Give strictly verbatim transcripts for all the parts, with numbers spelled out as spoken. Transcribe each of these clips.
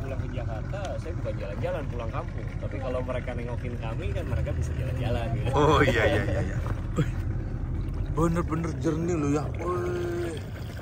pulang ke Jakarta, saya bukan jalan-jalan pulang kampung. Tapi kalau mereka nengokin kami kan mereka bisa jalan-jalan gitu. Oh iya iya iya. iya. Bener-bener jernih lo ya. Wih.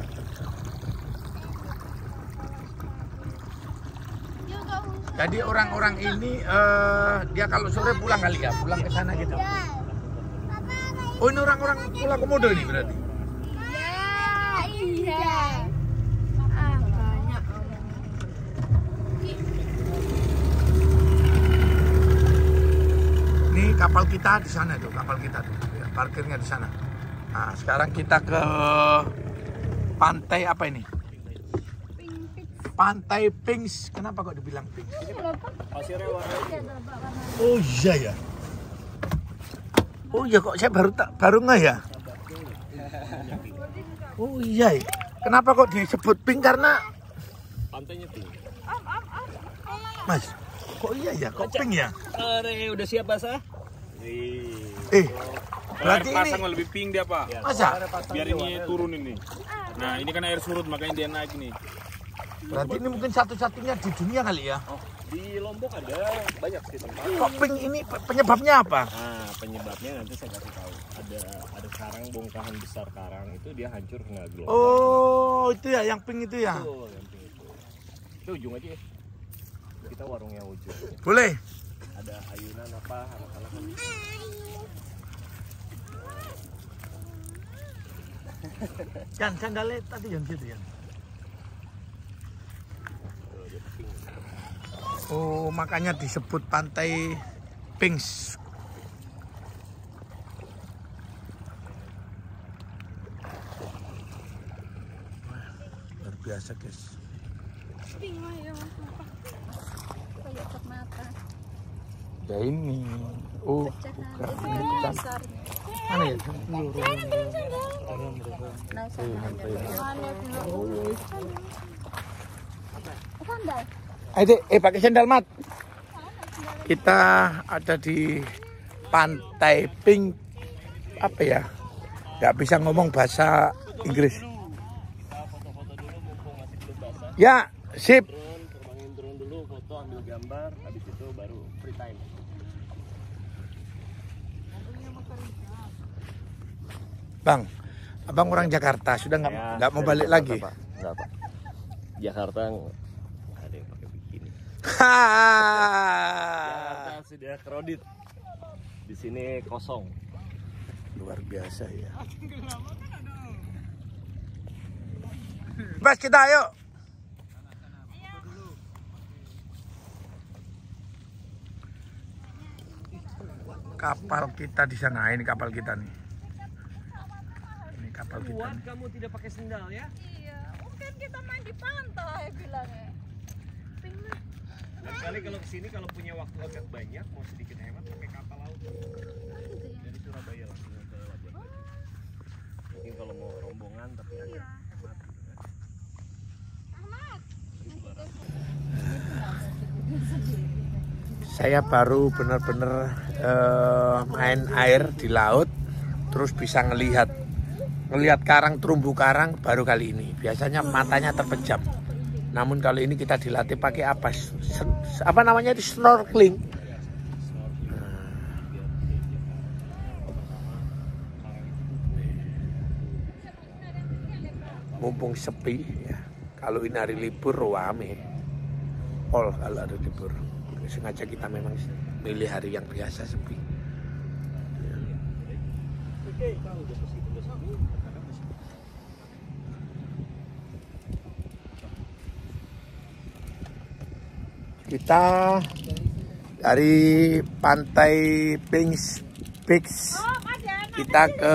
Jadi orang-orang ini uh, dia kalau sore pulang kali ya, pulang ke sana gitu. Oh ini orang-orang pulang Komodo ini berarti? Iya, iya. Ah, banyak. Ini kapal kita di sana tuh, kapal kita tuh, ya, parkirnya di sana. Nah, sekarang kita ke pantai apa ini? Pantai Pings. Kenapa kok dibilang Pings? Pasirnya warna. Oh iya ya. Oh iya kok saya baru tak baru nggak ya? Oh iya. Ya. Kenapa kok disebut pink? Karena Pantainya pink. Mas, kok iya ya? Kok pink ya? Are, udah siap basah? Eh, berarti air pasang ini lebih pink dia pak. masa? Biar ini turun ini. Nah ini kan air surut makanya dia naik nih. Berarti ini mungkin satu-satunya di dunia kali ya? Oh, di Lombok ada banyak sih tempat. Kok pink ini penyebabnya apa? Nah, penyebabnya nanti saya kasih tahu. Ada ada karang bongkahan besar karang itu dia hancur kena gelombang. Oh, itu ya yang pink itu ya? Betul, yang pink itu. Itu ujung aja ya. Kita warungnya ujung. Boleh. Ada ayunan apa anak-anak kan. Kan sandalnya tadi yang situ ya. Oh, makanya disebut pantai Pings. Luar biasa, guys. Pink mah ya, kayak cat mata. Ya ini. Oh, Pecah bukan. nanti Ini bukan. besarnya. Mana ya? Nah, sana ada. Mana dulu? Sandal. Ayo, eh pakai sandal mat. Kita ada di pantai Pink apa ya? Gak bisa ngomong bahasa Inggris. Ya, sip. Drone, terbangin drone dulu, foto, ambil gambar, habis itu baru free time. Bang, abang orang Jakarta sudah nggak Ya, nggak mau dari balik Jakarta, lagi. Pak. Nggak, Pak. Jakarta nggak ada yang pakai bikini. Jakarta sudah kredit. Di sini kosong. Luar biasa ya. Mas kita ayo. Kapal kita di sana, ini kapal kita nih. Ini kapal kita. Kuat Nih. kamu tidak pakai sendal ya? Iya, mungkin kita main di pantai bilangnya. Pink mah. Dan kali kalau kesini kalau punya waktu agak banyak mau sedikit hemat pakai kapal laut dari Surabaya langsung ke Labuan. Mungkin kalau mau rombongan tapi agak hemat. Saya baru benar-benar uh, main air di laut, terus bisa ngelihat ngelihat karang, terumbu karang baru kali ini. Biasanya matanya terpejam. Namun kali ini kita dilatih pakai apa? Apa namanya itu snorkeling. Mumpung sepi ya. Kalau ini hari libur rame. All kalau ada libur. Sengaja kita memang milih hari yang biasa sepi. Kita dari pantai Pings Pix kita ke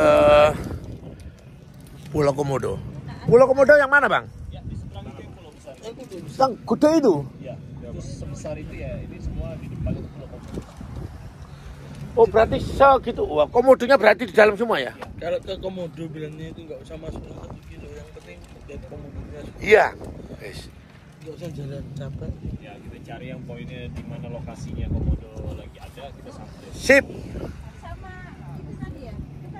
Pulau Komodo. Pulau Komodo yang mana, Bang? Ya, di seberang itu yang pulau besar. Yang gede itu. Ya, itu sebesar itu ya. Ini semua di depan itu pulau Komodo. Oh, berarti segitu. Wah, komodonya berarti di dalam semua ya? Kalau ke Komodo bilangnya itu nggak usah masuk satu kilo, yang penting lihat komodonya. Iya. Yes. Nggak usah jalan capek. Ya, kita cari yang poinnya di mana lokasinya Komodo lagi ada, kita sampai. Sip. Sama itu tadi ya. Kita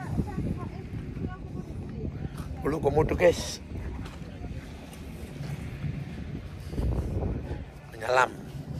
Pulau Komodo, guys. nyelam.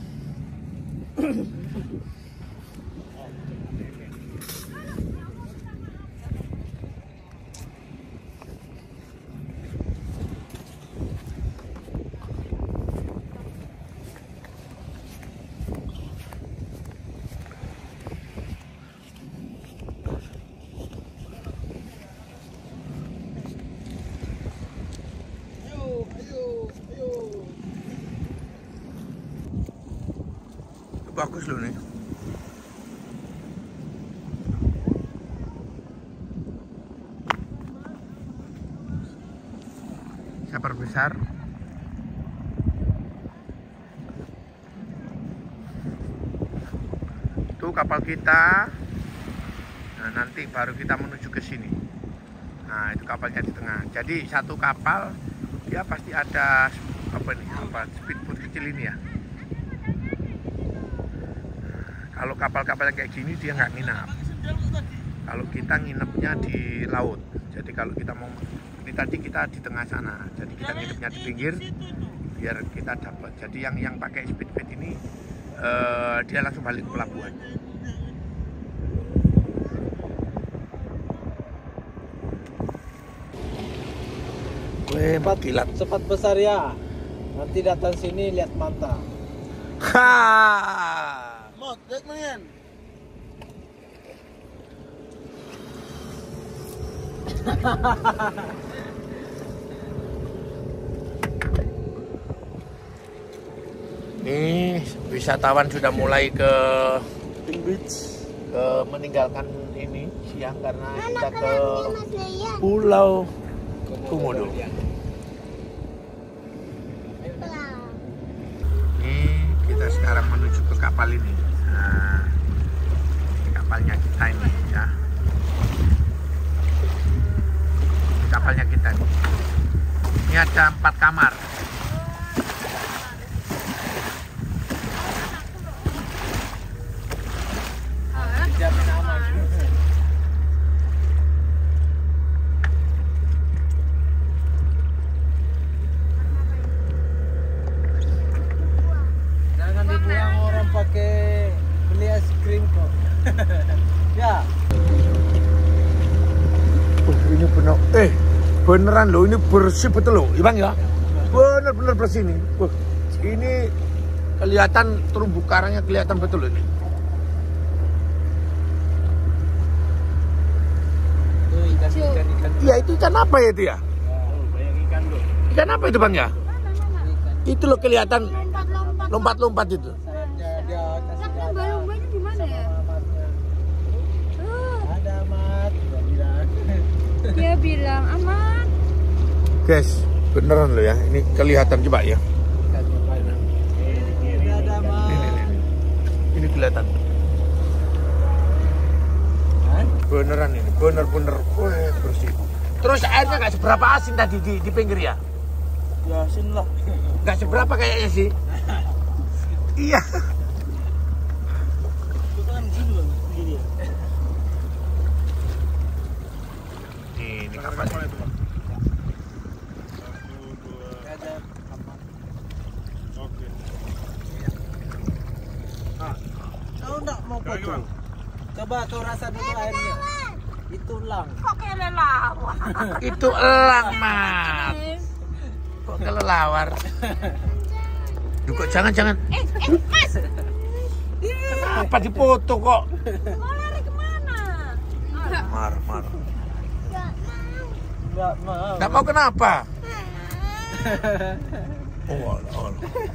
Bagus loh nih. Saya besar. Itu kapal kita. Nah, nanti baru kita menuju ke sini. Nah, itu kapalnya di tengah. Jadi satu kapal dia pasti ada apa nih? Apa speedboat kecil ini ya. Kalau kapal-kapal kayak gini dia nggak nginap. Kalau kita nginepnya di laut. Jadi kalau kita mau, ini tadi kita di tengah sana. Jadi kita nginepnya di pinggir, biar kita dapat. Jadi yang yang pakai speedboat ini uh, dia langsung balik ke pelabuhan. Wih, kilat. Cepat besar ya. Nanti datang sini lihat mata. Ha. Mot, lihat manian. Nih, wisatawan sudah mulai ke Pink Beach. ke meninggalkan ini siang karena kita ke Pulau Komodo. Ini kita sekarang menuju ke kapal ini. Nah, ini kapalnya kita ini ya. Ini kapalnya kita nih. Ini ada empat kamar. Jamin aman. Jangan dibuang orang pakai beli es krim kok. Ya. Oh, ini benar. Eh, beneran loh. Ini bersih betul loh, Bang ya. Bener-bener bersih nih. Wah, ini kelihatan terumbu karangnya kelihatan betul loh ini. Iya, itu ikan apa ya itu ya? Oh, banyak ikan tuh. Ikan apa itu Bang ya? Itu loh kelihatan Lompat-lompat. lompat-lompat itu. Dia dia kasih Lah, lumba-lumba ini di mana ya? amatnya. Uh, Ada amat, dia bilang. dia bilang aman. Guys, beneran loh ya. Ini kelihatan coba ya. Ini ada amat. Ini, ini, ini. Ini kelihatan. Beneran ini, bener-bener wah, bersih. Terus airnya nggak seberapa asin tadi di, di pinggir ya? Ya asin lah. Nggak seberapa kayaknya sih. Iya. Itu kan gini loh, gini ya. Nih, ini kapal. Itu, Bang. Satu, dua. Ada amat. Oke. Kau enggak mau Coba, foto? Bang. Coba kau rasa dulu airnya. Itu lang. Kok kayak lelawar? Itu elang, Mat. Kok kelelawar? Duh, kok jangan-jangan. Eh, eh, Mas. Kenapa dipoto kok? Mau lari kemana? Mar, mar. Enggak mau. Nggak mau kenapa? Oh, oh.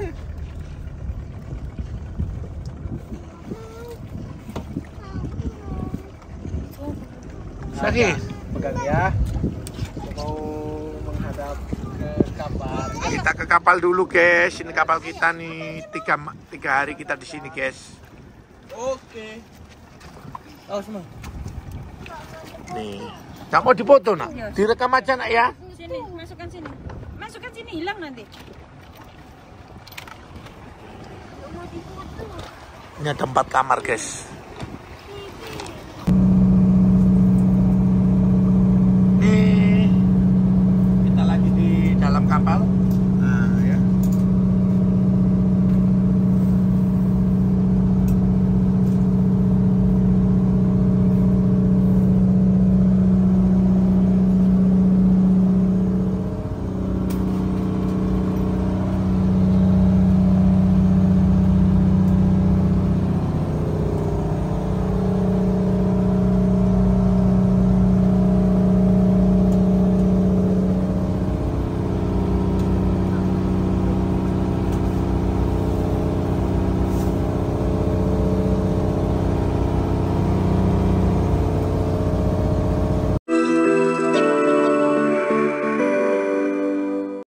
Sakit. Pegang ya. Mau menghadap ke kapal. Kita ke kapal dulu, guys. Ini kapal kita nih. Tiga, tiga hari kita di sini, guys. Oke. Oh, semua. Nih. Nggak mau dipoto, nak? Direkam aja, nak ya. Sini, masukkan sini. Masukkan sini, hilang nanti. Ini ada empat kamar, guys.